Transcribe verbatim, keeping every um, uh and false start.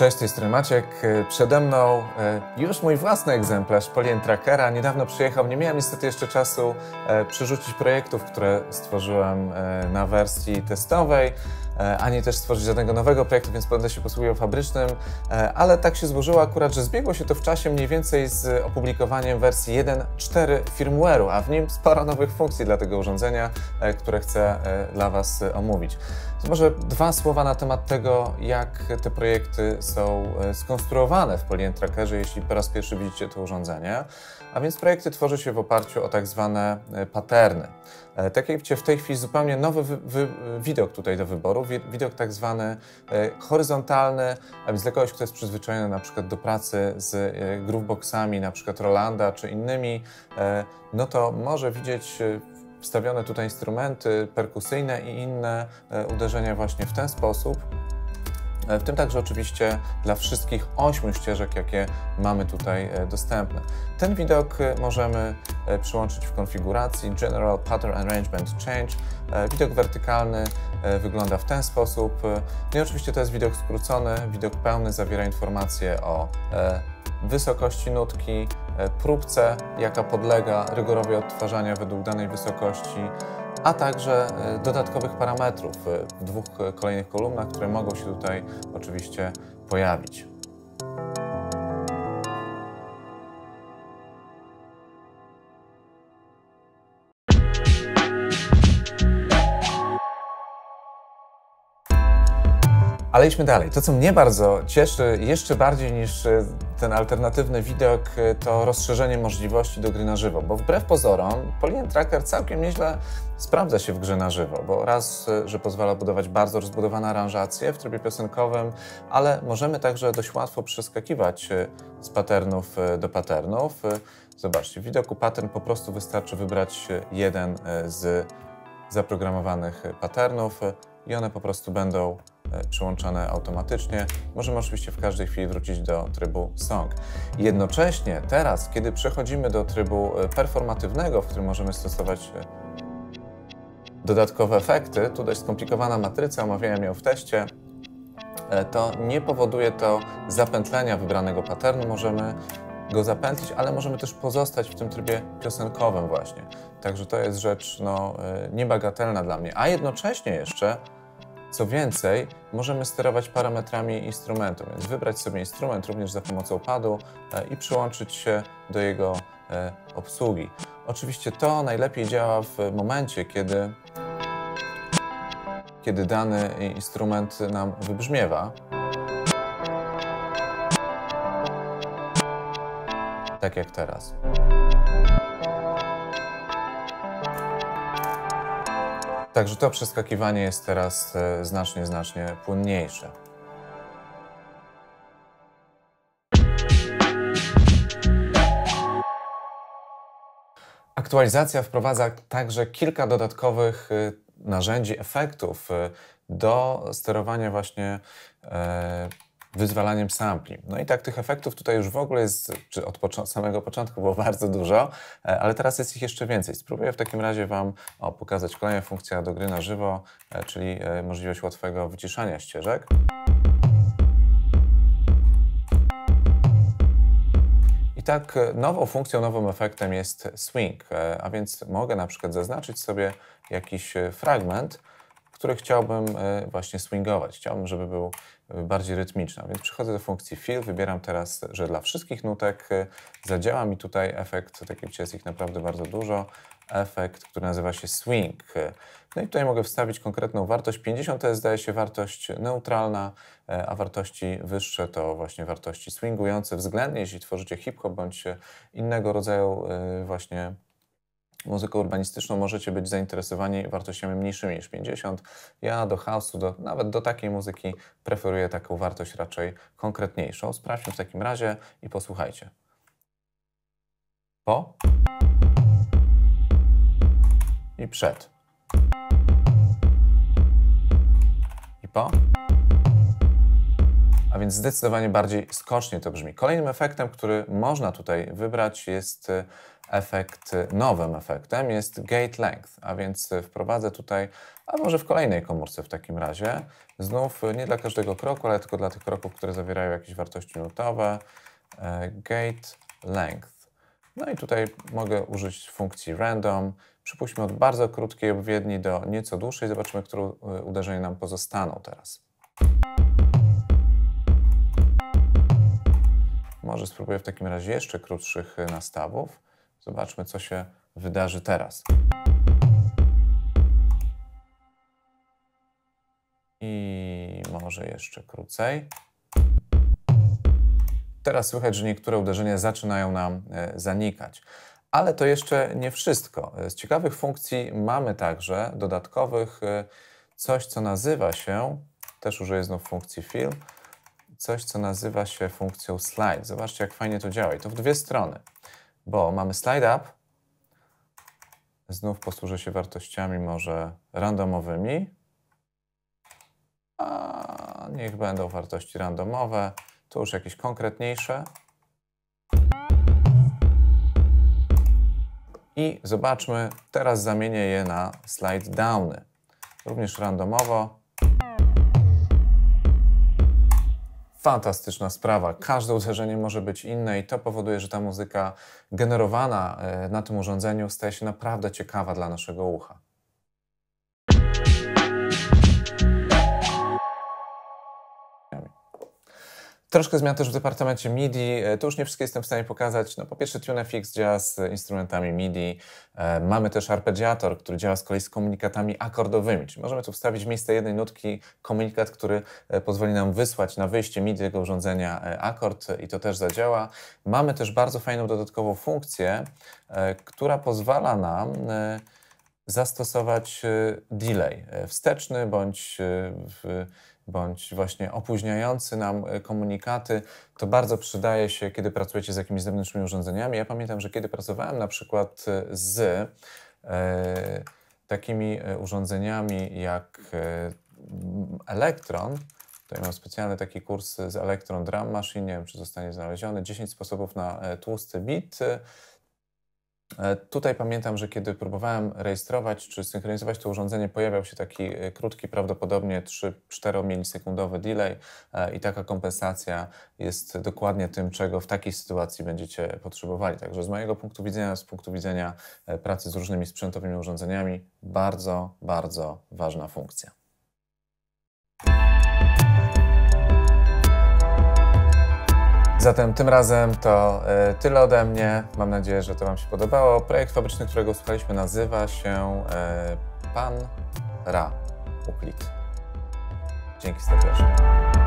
Cześć, z tej strony Maciek. Przede mną już mój własny egzemplarz Polyend Trackera. Niedawno przyjechał, nie miałem niestety jeszcze czasu przerzucić projektów, które stworzyłem na wersji testowej, ani też stworzyć żadnego nowego projektu, więc będę się posługiwał fabrycznym, ale tak się złożyło akurat, że zbiegło się to w czasie mniej więcej z opublikowaniem wersji jeden kropka cztery firmware'u, a w nim sporo nowych funkcji dla tego urządzenia, które chcę dla Was omówić. To może dwa słowa na temat tego, jak te projekty są skonstruowane w Polyend Trackerze, jeśli po raz pierwszy widzicie to urządzenie. A więc projekty tworzy się w oparciu o tak zwane patterny. Tak jak widzicie, w tej chwili zupełnie nowy wy, wy, widok tutaj do wyboru, widok tak zwany horyzontalny, a więc dla kogoś, kto jest przyzwyczajony na przykład do pracy z grooveboxami, na przykład Rolanda czy innymi, no to może widzieć wstawione tutaj instrumenty perkusyjne i inne uderzenia właśnie w ten sposób. W tym także oczywiście dla wszystkich ośmiu ścieżek, jakie mamy tutaj dostępne. Ten widok możemy przyłączyć w konfiguracji General Pattern Arrangement Change. Widok wertykalny wygląda w ten sposób. No i oczywiście to jest widok skrócony. Widok pełny zawiera informacje o wysokości nutki, próbce, jaka podlega rygorowi odtwarzania według danej wysokości, a także dodatkowych parametrów w dwóch kolejnych kolumnach, które mogą się tutaj oczywiście pojawić. Ale idźmy dalej. To, co mnie bardzo cieszy, jeszcze bardziej niż ten alternatywny widok, to rozszerzenie możliwości do gry na żywo, bo wbrew pozorom Polyend Tracker całkiem nieźle sprawdza się w grze na żywo, bo raz, że pozwala budować bardzo rozbudowane aranżacje w trybie piosenkowym, ale możemy także dość łatwo przeskakiwać z patternów do patternów. Zobaczcie, w widoku pattern po prostu wystarczy wybrać jeden z zaprogramowanych patternów i one po prostu będą przyłączone automatycznie. Możemy oczywiście w każdej chwili wrócić do trybu Song. Jednocześnie teraz, kiedy przechodzimy do trybu performatywnego, w którym możemy stosować dodatkowe efekty, tu dość skomplikowana matryca, omawiałem ją w teście, to nie powoduje to zapętlenia wybranego patternu. Możemy go zapętlić, ale możemy też pozostać w tym trybie piosenkowym właśnie. Także to jest rzecz no, niebagatelna dla mnie. A jednocześnie jeszcze, co więcej, możemy sterować parametrami instrumentu, więc wybrać sobie instrument również za pomocą padu i przyłączyć się do jego obsługi. Oczywiście to najlepiej działa w momencie, kiedy, kiedy dany instrument nam wybrzmiewa. Tak jak teraz. Także to przeskakiwanie jest teraz znacznie, znacznie płynniejsze. Aktualizacja wprowadza także kilka dodatkowych narzędzi, efektów do sterowania właśnie wyzwalaniem sampli. No i tak tych efektów tutaj już w ogóle jest, czy od począ samego początku było bardzo dużo, ale teraz jest ich jeszcze więcej. Spróbuję w takim razie Wam o, pokazać kolejną funkcję do gry na żywo, czyli możliwość łatwego wyciszania ścieżek. I tak nową funkcją, nowym efektem jest swing, a więc mogę na przykład zaznaczyć sobie jakiś fragment, który chciałbym właśnie swingować. Chciałbym, żeby był bardziej rytmiczny. Więc przychodzę do funkcji Fill, wybieram teraz, że dla wszystkich nutek zadziała mi tutaj efekt, tak jak widzicie, jest ich naprawdę bardzo dużo, efekt, który nazywa się swing. No i tutaj mogę wstawić konkretną wartość. pięćdziesiąt to jest, zdaje się, wartość neutralna, a wartości wyższe to właśnie wartości swingujące względnie, jeśli tworzycie hip-hop bądź innego rodzaju właśnie muzyką urbanistyczną, możecie być zainteresowani wartościami mniejszymi niż pięćdziesiąt. Ja do house'u, do, nawet do takiej muzyki preferuję taką wartość raczej konkretniejszą. Sprawdźmy w takim razie i posłuchajcie. Po i przed. I po. A więc zdecydowanie bardziej skocznie to brzmi. Kolejnym efektem, który można tutaj wybrać, jest efekt, nowym efektem jest gate length, a więc wprowadzę tutaj, a może w kolejnej komórce w takim razie, znów nie dla każdego kroku, ale tylko dla tych kroków, które zawierają jakieś wartości nutowe, gate length. No i tutaj mogę użyć funkcji random. Przypuśćmy od bardzo krótkiej obwiedni do nieco dłuższej. Zobaczymy, które uderzenia nam pozostaną teraz. Może spróbuję w takim razie jeszcze krótszych nastawów. Zobaczmy, co się wydarzy teraz. I może jeszcze krócej. Teraz słychać, że niektóre uderzenia zaczynają nam zanikać. Ale to jeszcze nie wszystko. Z ciekawych funkcji mamy także dodatkowych coś, co nazywa się, też użyję znów funkcji fill, coś, co nazywa się funkcją slide. Zobaczcie, jak fajnie to działa. I to w dwie strony, bo mamy slide up, znów posłużę się wartościami może randomowymi, a niech będą wartości randomowe, to już jakieś konkretniejsze. I zobaczmy, teraz zamienię je na slide downy, również randomowo. Fantastyczna sprawa. Każde uderzenie może być inne i to powoduje, że ta muzyka generowana na tym urządzeniu staje się naprawdę ciekawa dla naszego ucha. Troszkę zmian też w departamencie MIDI. To już nie wszystkie jestem w stanie pokazać. No, po pierwsze TuneFX działa z instrumentami MIDI. E, mamy też arpeggiator, który działa z kolei z komunikatami akordowymi. Czyli możemy tu wstawić w miejsce jednej nutki komunikat, który e, pozwoli nam wysłać na wyjście MIDI tego urządzenia e, akord i to też zadziała. Mamy też bardzo fajną dodatkową funkcję, e, która pozwala nam e, zastosować e, delay e, wsteczny bądź e, w, bądź właśnie opóźniający nam komunikaty. To bardzo przydaje się, kiedy pracujecie z jakimiś zewnętrznymi urządzeniami. Ja pamiętam, że kiedy pracowałem na przykład z e, takimi urządzeniami jak e, Elektron, tutaj mam specjalny taki kurs z Elektron Drum Machine, nie wiem, czy zostanie znaleziony, dziesięć sposobów na tłusty beat. Tutaj pamiętam, że kiedy próbowałem rejestrować czy synchronizować to urządzenie, pojawiał się taki krótki, prawdopodobnie trzy do czterech milisekundowy delay i taka kompensacja jest dokładnie tym, czego w takiej sytuacji będziecie potrzebowali. Także z mojego punktu widzenia, z punktu widzenia pracy z różnymi sprzętowymi urządzeniami, bardzo, bardzo ważna funkcja. Zatem tym razem to y, tyle ode mnie. Mam nadzieję, że to Wam się podobało. Projekt fabryczny, którego słuchaliśmy, nazywa się y, Pan Ra Uklit. Dzięki serdecznie.